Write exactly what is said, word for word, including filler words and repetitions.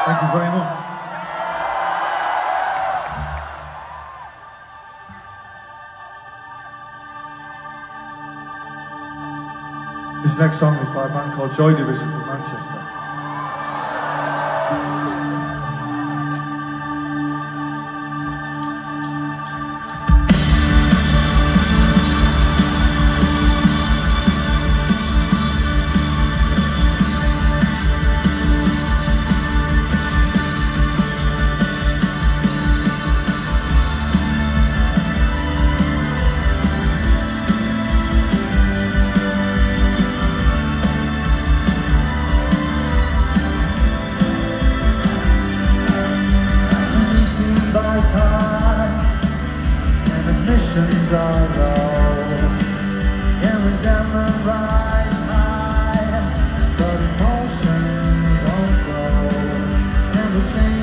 Thank you very much. This next song is by a band called Joy Division from Manchester. Admissions are low, and resentment rise high, but emotion won't grow, and the change